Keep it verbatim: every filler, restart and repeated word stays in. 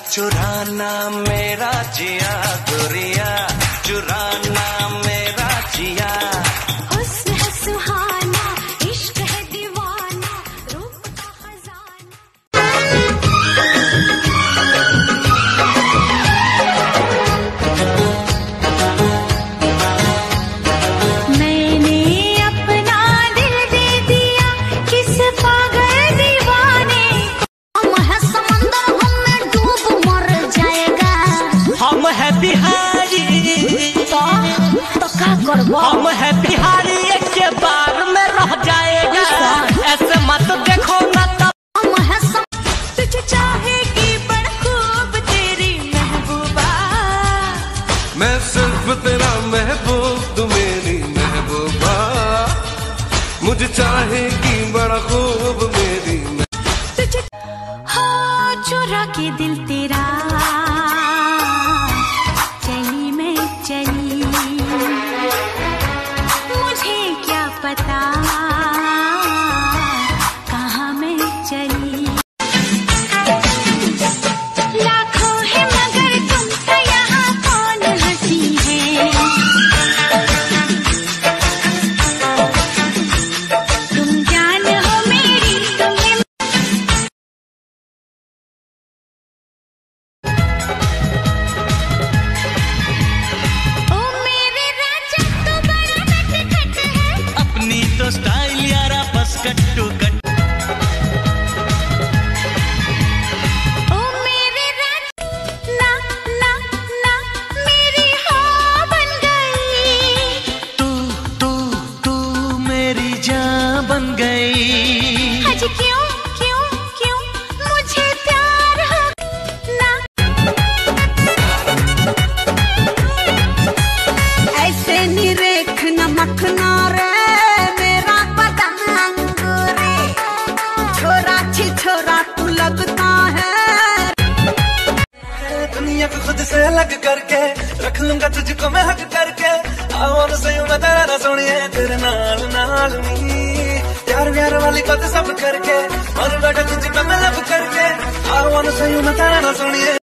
चुराना मेरा जिया गोरिया, चुराना मेरा जिया। हुस्न है सुहाना, इश्क है दीवाना, रूप का खजाना। मैंने अपना दिल दे दिया किस पागल दीवाने को। हम है समंदर, हमें डूब मर जाएगा। हम है बिहारी तो तो का करबो? हम है बिहारी, एक के बार में रह जाएगा। ऐसे मत देखो ना तब। हम है सम... तुझे चाहेगी बड़ा खूब तेरी महबूबा। मैं सिर्फ तेरा महबूब, तू मेरी महबूबा। मुझे चाहेगी बड़ा खूब मेरी तुझे हो चुरा के दिल तेरा, चली मैं चली, मुझे क्या पता कहाँ मैं चली। लाखों है मगर तुम तो यहाँ कौन हंसी है। तुम जान हो मेरी, तुम्हें ओ मेरे राजा तू बड़ा नटखट है। अपनी तो स्टाइल यारा बस कट्टू कट। ओ मेरे राजा ना ना ना मेरी हाँ बन गई। तू तू तू मेरी जान बन गई। आज क्यों क्यों क्यों मुझे प्यार हो ना। ऐसे निरेख न मखना रे मेरा पतंग रे। छोरा छी छोरा तू लगता है। दुनिया को खुद से अलग करके रख लूंगा तुझको मैं हक करके। आवाज़ से मैं तेरा सोनिए, तेरे नाल नाल नी प्यार प्यार वाली बात सब करके। और बैठा तुझको मैं लब करके। आवाज़ से मैं तेरा सोनिए।